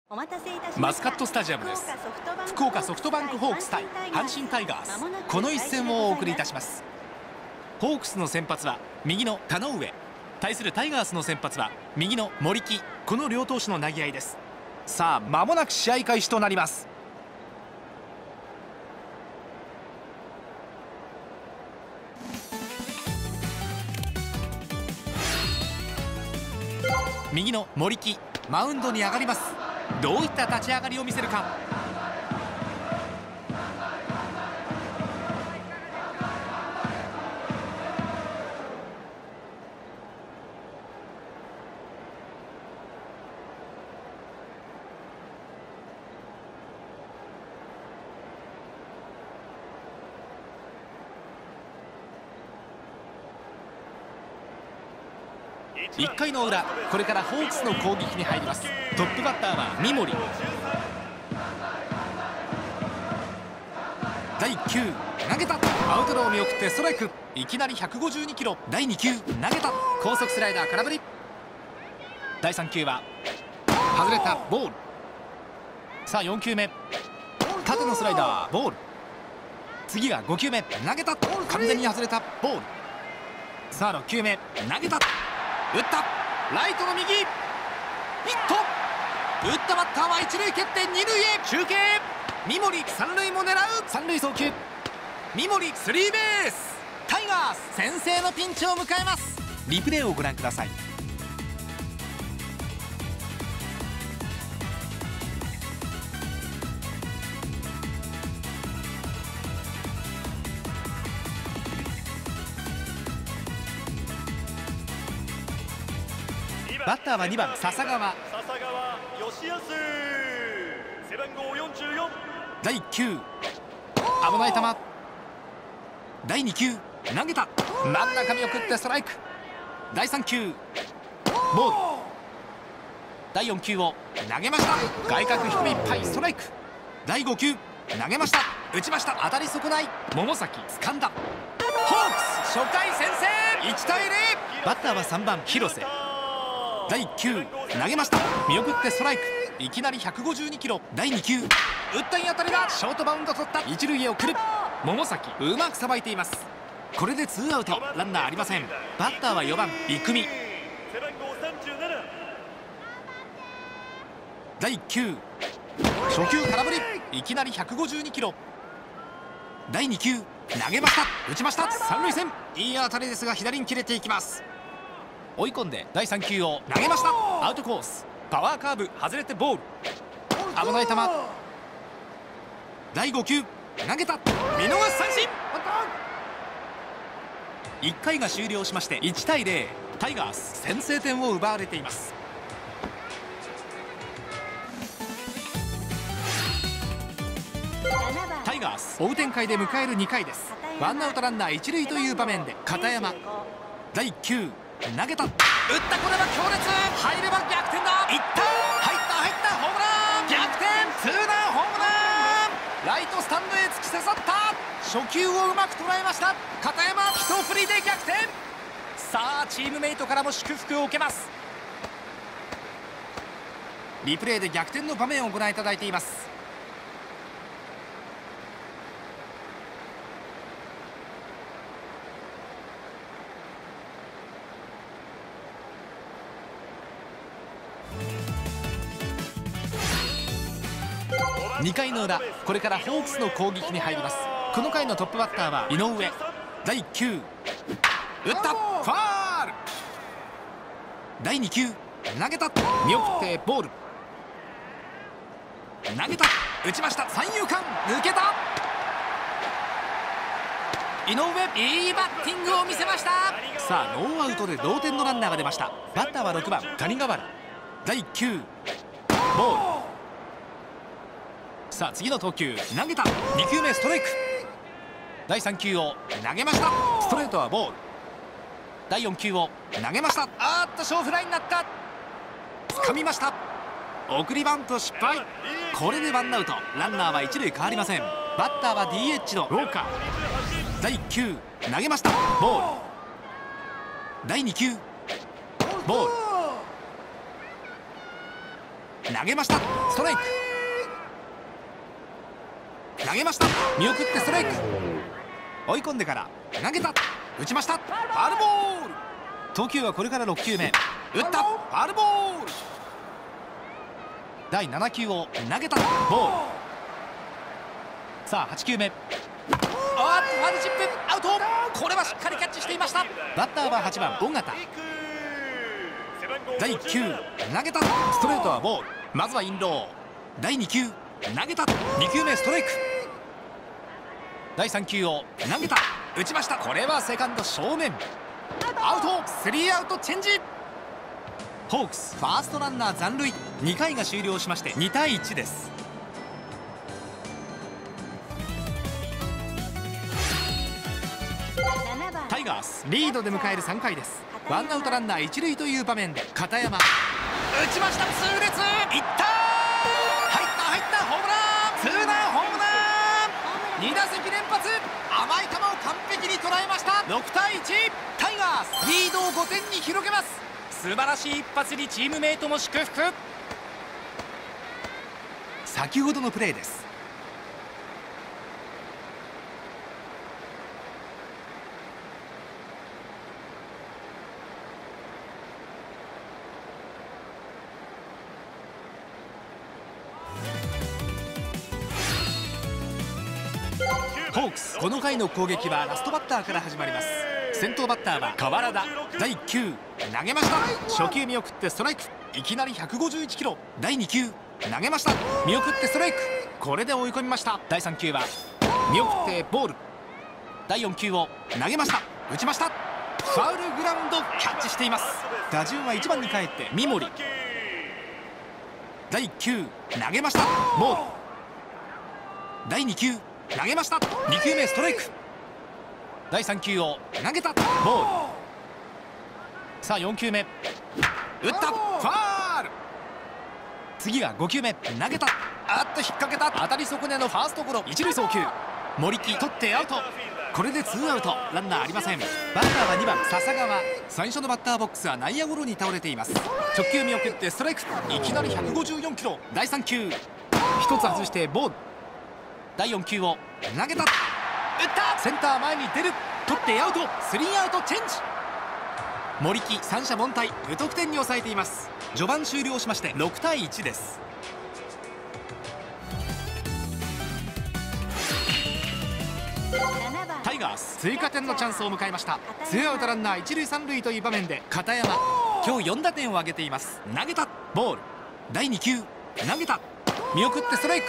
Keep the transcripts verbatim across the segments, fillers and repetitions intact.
マスカットスタジアムです。福岡ソフトバンクホークス対阪神タイガース、この一戦をお送りいたします。ホークスの先発は右の田上、対するタイガースの先発は右の森木、この両投手の投げ合いです。さあ間もなく試合開始となります。右の森木、マウンドに上がります。どういった立ち上がりを見せるか。いっかいの裏、これからホークスの攻撃に入ります。トップバッターは三森。だいいっ球投げた、アウトローを見送ってストライク。いきなりひゃくごじゅうにキロ。だいに球投げた、高速スライダー空振り。だいさん球は外れた、ボール。さあよん球目、縦のスライダー、ボール。次がご球目、投げた、完全に外れた、ボール。さあろっ球目、投げた、打った、ライトの右、ヒット。打ったバッターは一塁蹴って二塁へ中継。三森、三塁も狙う、三塁送球。三森スリーベース。タイガース先制のピンチを迎えます。リプレイをご覧ください。バッターはにばん笹川。 笹川義康、背番号よんじゅうよん。 だいいっ球危ない球。だいに球投げた、真ん中見送ってストライク。だいさん球ボール。だいよん球を投げました、外角低めいっぱい、ストライク。だいご球投げました、打ちました、当たり損ない。桃崎掴んだ。ホークス初回先制、いちたいゼロ。バッターはさんばん広瀬。だいいっ球投げました、見送ってストライク。いきなりひゃくごじゅうにキロ。だいに球打ったいい当たりがショートバウンド取った、一塁へ送る。桃崎うまくさばいています。これでツーアウト、ランナーありません。バッターはよばん生見。だいいっ球初球空振り、いきなりひゃくごじゅうにキロ。だいに球投げました、打ちました、三塁線。いい当たりですが左に切れていきます。追い込んでだいさん球を投げました、アウトコース。パワーカーブ外れてボール。危ない球。だいご球投げた、見逃し三振。いっかいが終了しましていちたいゼロ、タイガース先制点を奪われています。タイガース追う展開で迎えるにかいです。ワンアウトランナー一塁という場面で片山。だいいっ球投げた、打った、これは強烈、入れば逆転だ。いった、入った入った、ホームラン、逆転、ツーランホームラン。ライトスタンドへ突き刺さった。初球をうまく捉えました片山、一振りで逆転。さあチームメイトからも祝福を受けます。リプレイで逆転の場面をご覧いただいています。にかいの裏、これからホークスの攻撃に入ります。この回のトップバッターは井上。だいいっ球打った、ファール。だいに球投げた、見送ってボール。投げた、打ちました、三遊間抜けた。井上いいバッティングを見せました。さあノーアウトで同点のランナーが出ました。バッターはろくばん谷川原。だいいっ球ボール。さあ次の投球投げた、に球目ストライク。だいさん球を投げました、ストレートはボール。だいよん球を投げました、あーっと小フライになった。掴みました、送りバント失敗。これでワンアウト、ランナーは一塁変わりません。バッターは ディーエイチ のローカー。だいいっ球投げました、ボール。だいに球ボール。 投げました。ストライク。投げました。見送ってストライク。追い込んでから投げた。打ちました。ファウルボール。投球はこれからろっきゅうめ。打った。ファウルボール。だいななきゅうを投げた。ボール。さあはちきゅうめ。あーっとファウルチップ。アウト。これはしっかりキャッチしていました。バッターははちばん尾形。だいいっきゅう投げた。ストレートはボール。まずはインロー。だいにきゅう投げた。にきゅうめストライク。だいさんきゅうを投げた。打ちました。これはセカンド正面。アウト。スリーアウトチェンジ。ホークスファーストランナー残塁。にかいが終了しましてにたいいちです。タイガースリードで迎えるさんかいです。ワンアウトランナー一塁という場面で片山打ちました。痛烈。いった。入った入ったホームラン。ツーランホームラン。に打席連発。甘い球を完璧に捉えました。ろくたいいち。タイガースリードをごてんに広げます。素晴らしい一発にチームメイトも祝福。先ほどのプレーです。ホークスこの回の攻撃はラストバッターから始まります。先頭バッターは川原田。だいいっきゅう投げました。初球見送ってストライク。いきなりひゃくごじゅういちキロ。だいにきゅう投げました。見送ってストライク。これで追い込みました。だいさん球は見送ってボール。だいよん球を投げました。打ちました。ファウルグラウンドキャッチしています。打順はいちばんに帰って三森。だいいっ球投げました。ボール。だいに球投げました。に球目ストライク。だいさん球を投げた。ボール。さあよん球目打った。ファウル。次がご球目投げた。あっと引っ掛けた。当たり損ねのファーストゴロ。一塁送球。森木取ってアウト。これでツーアウト。ランナーありません。バッターはにばん笹川。最初のバッターボックスは内野ゴロに倒れています。直球見送ってストライク。いきなりひゃくごじゅうよんキロ。だいさん球ひとつ外してボール。だいよん球を投げた。打った。センター前に出る。取ってアウト。スリーアウトチェンジ。森木三者凡退無得点に抑えています。序盤終了しましてろくたいいちです。タイガース追加点のチャンスを迎えました。ツーアウトランナー一塁三塁という場面で片山今日よん打点を挙げています。投げた。ボール。だいに球投げた。見送ってストライク。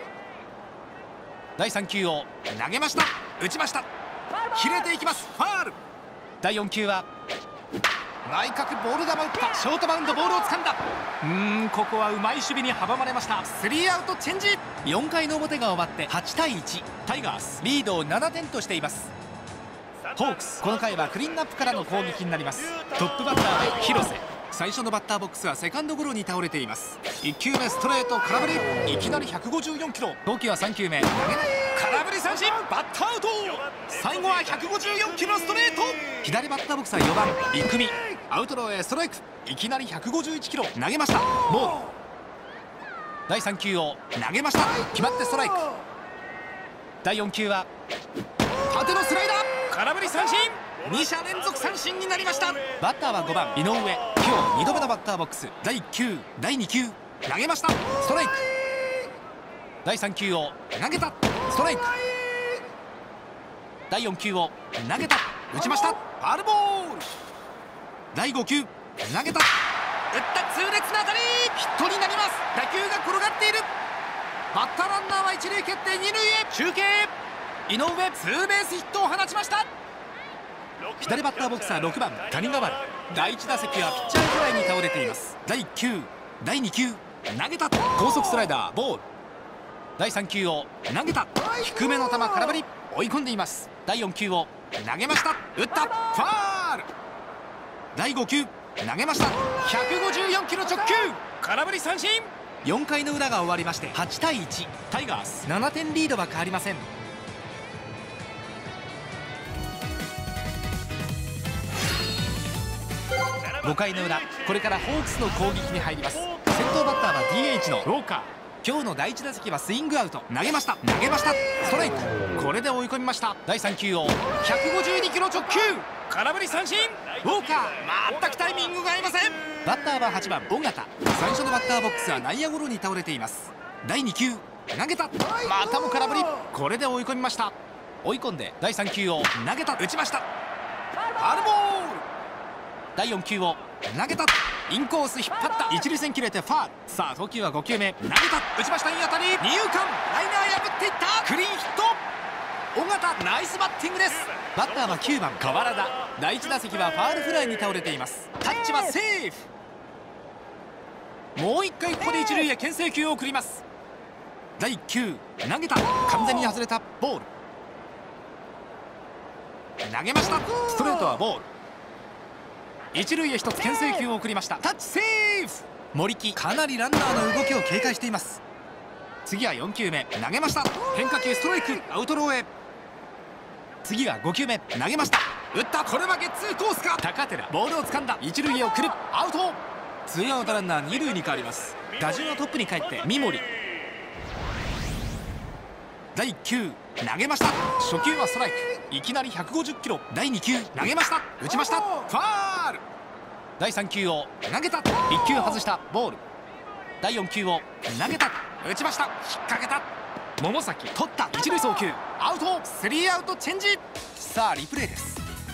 だいさん球を投げました。打ちました。切れていきます。ファウル。だいよん球は内角ボール球打った。ショートバウンドボールを掴んだ。うーんここはうまい守備に阻まれました。スリーアウトチェンジ。よんかいの表が終わってはちたいいち。タイガースリードをななてんとしています。ホークスこの回はクリーンナップからの攻撃になります。トップバッターで広瀬。最初のバッターボックスはセカンドゴロに倒れています。いっ球目ストレート空振り。いきなりひゃくごじゅうよんキロ。投球はさん球目投げ空振り三振。バッターアウト。最後はひゃくごじゅうよんキロストレート。左バッターボックスはよばん生見。アウトローへストライク。いきなりひゃくごじゅういちキロ投げました。ボール。だいさん球を投げました。決まってストライク。だいよん球は縦のスライダー空振り三振。に者連続三振になりました。バッターはごばん井上。今日にどめのバッターボックス。だいいっ球だいに球投げました。ストライク。だいさん球を投げた。ストライク。だいよん球を投げた。打ちました。ファウルボール。だいご球投げた。打った痛烈な当たり。ヒットになります。打球が転がっている。バッターランナーは一塁蹴って二塁へ。中継井上ツーベースヒットを放ちました。左バッターボックスはろくばん谷川原。だいいち打席はピッチャーフライに倒れています。だいいっ球だいに球投げた。高速スライダーボール。だいさん球を投げた。低めの球空振り。追い込んでいます。だいよん球を投げました。打ったファール。だいご球投げました。ひゃくごじゅうよんキロ直球空振り三振。よんかいの裏が終わりましてはちたいいち。タイガースななてんリードは変わりません。ごかいの裏これからホークスの攻撃に入ります。先頭バッターはディーエイチ のウォーカー。今日のだいいち打席はスイングアウト。投げました投げましたストライク。これで追い込みました。だいさん球をひゃくごじゅうにキロ直球、空振り三振。ウォーカー全くタイミングが合いません。バッターははちばん尾形。最初のバッターボックスは内野ゴロに倒れています。だいに球投げた、またも空振り。これで追い込みました。追い込んでだいさん球を投げた、打ちました。ファウルボール。だいよん球を投げた、インコース引っ張った、一塁線切れてファウル。さあ投球はご球目、投げた、打ちました。いい当たり、二遊間ライナー破っていった、クリーンヒット。尾形ナイスバッティングです。バッターはきゅうばん川原田。だいいち打席はファウルフライに倒れています。タッチはセーフ。もういっかいここで一塁へ牽制球を送ります。だいいち球投げた、完全に外れたボール。投げました、ストレートはボール。一塁へ一つ牽制球を送りました。タッチセーフ。森木かなりランナーの動きを警戒しています。次はよん球目投げました、変化球ストライク、アウトローへ。次がご球目投げました、打った、これはゲッツーコースか。高寺ボールを掴んだ、一塁へ送る、アウト。ツーアウトランナー二塁に変わります。打順はトップに帰って三森。だいいち球投げました、初球はストライク、いきなりひゃくごじゅっキロ。だいに球投げました、打ちました、ファール。だいさん球を投げた、いっ球外したボール。だいよん球を投げた、打ちました、引っ掛けた。桃崎取った、一塁送球アウト。スリーアウトチェンジ。さあリプレイです。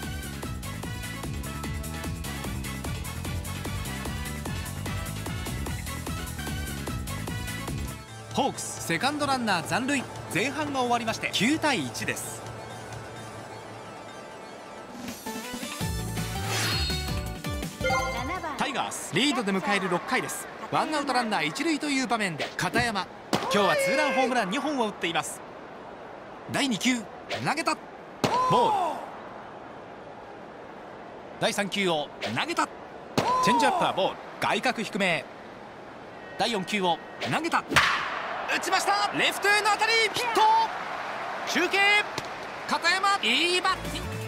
ホークスセカンドランナー残塁。前半が終わりましてきゅうたいいちです。タイガースリードで迎えるろっかいです。ワンアウトランナー一塁という場面で片山、今日はツーランホームランにほんを打っています。だいに球投げた、ボール。だいさん球を投げた、チェンジアップはボール、外角低め。だいよん球を投げた、打ちました、レフトへの当たり、ヒット。中継片山、いいバッティング。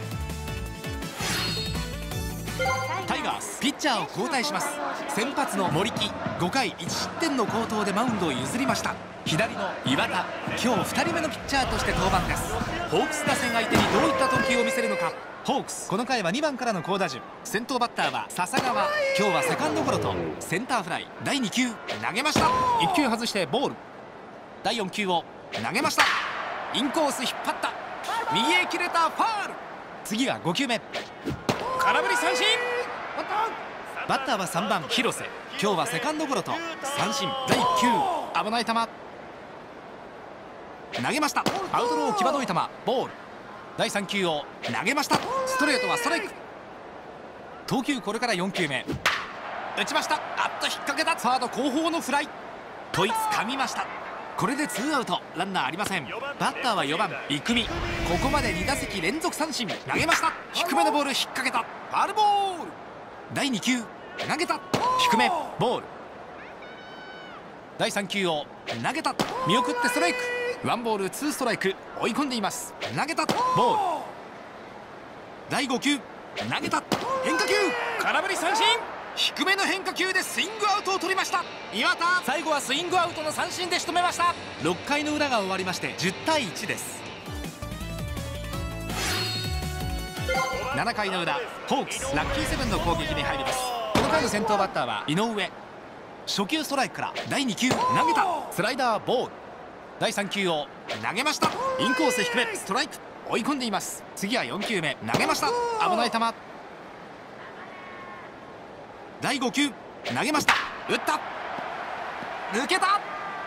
タイガースピッチャーを交代します。先発の森木ごかいいち失点の好投でマウンドを譲りました。左の岩田、今日ふたりめのピッチャーとして登板です。ホークス打線相手にどういった投球を見せるのか。ホークスこの回はにばんからの好打順。先頭バッターは笹川、今日はセカンドゴロとセンターフライ。だいに球投げました、いっ球外してボール。だいよん球を投げました、インコース引っ張った、右へ切れた、ファール。次がご球目空振り三振。バッターはさんばん広瀬、今日はセカンドゴロと三振。だいいっ球危ない球投げました、アウトロー際どい球ボール。だいさん球を投げました、ストレートはストライク。投球これからよん球目打ちました、あっと引っ掛けた、サード後方のフライ。といつかみました。これでツーアウトランナーありません。バッターはよばん生見、ここまでに打席連続三振。投げました、低めのボール引っ掛けた、ファウルボール。だいに球投げた、低めボール。だいさん球を投げた、見送ってストライク。ワンボールツーストライク、追い込んでいます。投げたボール。だいご球投げた、変化球空振り三振。低めの変化球でスイングアウトを取りました岩田。最後はスイングアウトの三振で仕留めました。ろっかいの裏が終わりましてじゅうたいいちです。ななかいの裏、ホークスラッキーセブンの攻撃に入ります。この回の先頭バッターは井上。初球ストライクからだいに球投げた、スライダーボール。だいさん球を投げました、インコース低めストライク、追い込んでいます。次はよん球目投げました、危ない球。だいご球投げました、打った、抜けた。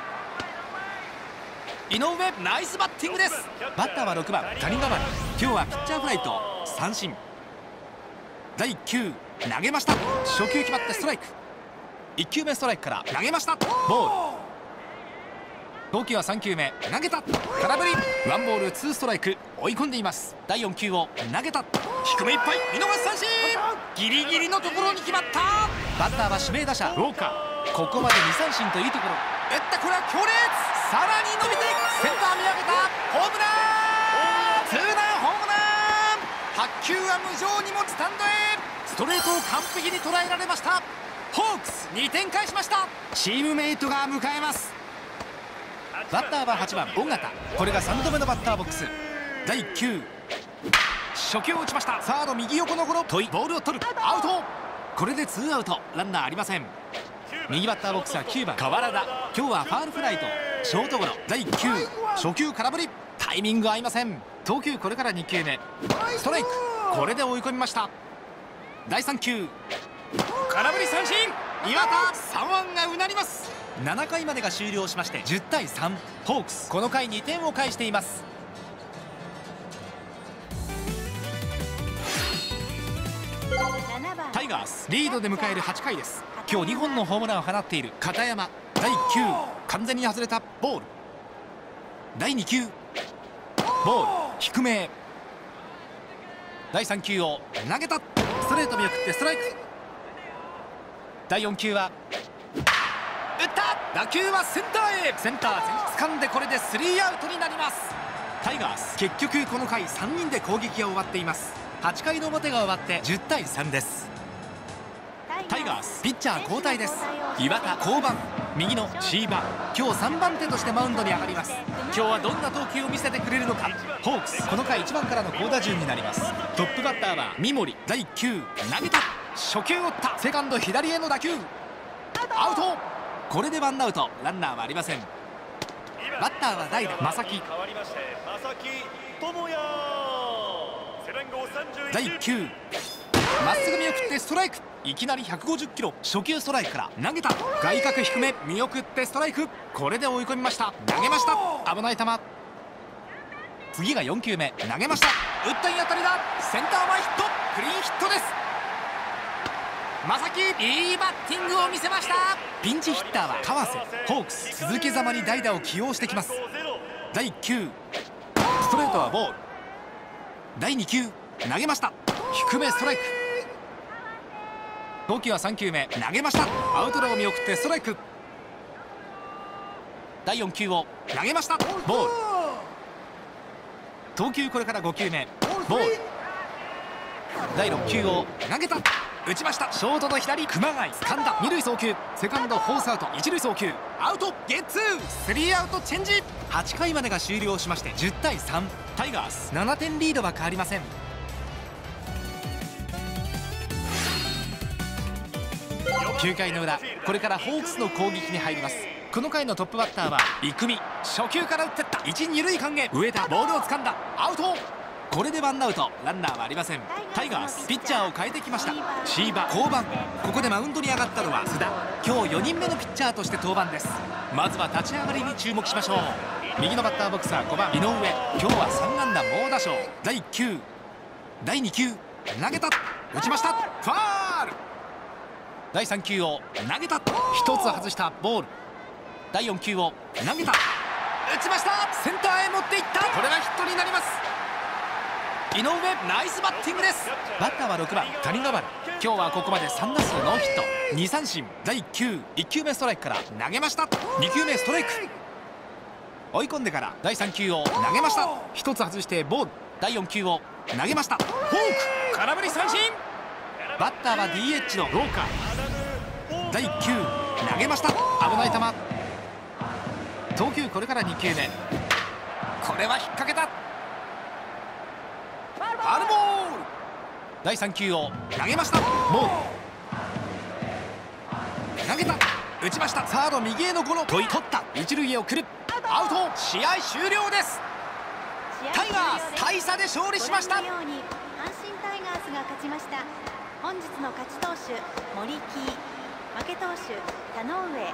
井上ナイスバッティングです。バッターはろくばん谷川、今日はピッチャーフライと三振。だいいっ球投げました、初球決まってストライク。いっ球目ストライクから投げました、ボール。投球はさん球目投げた、空振り。ワンボールツーストライク、追い込んでいます。だいよん球を投げた、低めいっぱい見逃し三振。ギリギリのところに決まった。バッターは指名打者ウォーカー、ここまでに三振といいところ。打った、これは強烈、さらに伸びてセンター見上げた、ホームラン、ツーランホームラン。白球は無情にもスタンドへ。ストレートを完璧に捉えられました。 ホークスにてん返しました。チームメイトが迎えます。バッターははちばん尾形。これがさんどめのバッターボックス。だいいっきゅう、初球を打ちました。サード右横のゴロ、問いボールを取る、アウト。これでツーアウト、ランナーありません。右バッターボックスはきゅうばん川原田。今日はファールフライとショートゴロ。だいいっきゅう、初球空振り、タイミング合いません。投球これからにきゅうめ、ストライク。これで追い込みました。だいさん球、空振り三振。岩田、さんわんがうなります。ななかいまでが終了しましてじゅうたいさん、ホークスこの回にてんを返しています。タイガースリードで迎えるはちかいです。今日にほんのホームランを放っている片山。だいいっきゅう、完全に外れたボール。だいに球、ボール低め。だいさん球を投げた、ストレート見送ってストライク。だいよん球は打った、打球はセンターへ。センター前日掴んで、これでスリーアウトになります。タイガース結局この回さんにんで攻撃が終わっています。はちかいの表が終わってじゅうたいさんです。タイガースピッチャー交代です。岩田降板、右のシーバ、今日さんばん手としてマウンドに上がります。今日はどんな投球を見せてくれるのか。ホークスこの回いちばんからの好打順になります。トップバッターは三森。だいいっ球投げた、初球を打った、セカンド左への打球、アウト。これでワンアウト、ランナーはありません。バッターは代打正木。だいいっ球まっすぐ見送ってストライク。いきなりひゃくごじゅっキロ、初球ストライクから投げた、外角低め見送ってストライク。これで追い込みました。投げました、危ない球。次がよん球目、投げました、打ったいい当たりだ、センター前ヒット、クリーンヒットです。正木いいバッティングを見せました。ピンチヒッターは川瀬。ホークス続けざまに代打を起用してきます。だいいっ球ストレートはボール。だいに球投げました、低めストライク。投球はさん球目、投げました、アウトローを見送ってストライク。だいよん球を投げました、ボール。投球これからご球目、ボール。だいろっ球を投げた、打ちました、ショートの左熊谷掴んだ、二塁送球、セカンドフォースアウト、一塁送球アウト、ゲッツー、スリーアウトチェンジ。はちかいまでが終了しましてじゅうたいさん、タイガースななてんリードは変わりません。きゅうかいの裏、これからホークスの攻撃に入ります。この回のトップバッターは生見。初球から打ってった、一二塁間へ、上田ボールを掴んだ、アウト。これでワンアウト、ランナーはありません。タイガースピッチャーを変えてきました。シーバ降板。ここでマウンドに上がったのは須田。今日よにんめのピッチャーとして登板です。まずは立ち上がりに注目しましょう。右のバッターボックスはごばん井上。今日はさん安打猛打賞。だいいっ球だいに球投げた、打ちました、ファール。だいさん球を投げた、ひとつ外したボール。だいよん球を投げた、打ちました、センターへ持っていった、これはヒットになります。井上ナイスバッティングです。バッターはろくばん谷川原。今日はここまでさん打数ノーヒット、に三振。だいいっ球いっ球目ストライクから投げました、に球目ストライク。追い込んでからだいさん球を投げました、ひとつ外してボール。だいよん球を投げました、フォーク空振り三振。バッターは ディーエイチ のローカー。だいいっ球投げました、危ない球。投球これからに球目、これは引っ掛けた、ファウルボール。だいさん球を投げました、ボール。投げた、打ちました、サード右へのゴロ、取った、一塁へ送る、アウト。試合終了です。タイガース大差で勝利しました。 阪神タイガースが勝ちました。本日の勝ち投手森木、負け投手田上。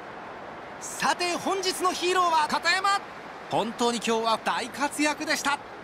さて本日のヒーローは片山。本当に今日は大活躍でした。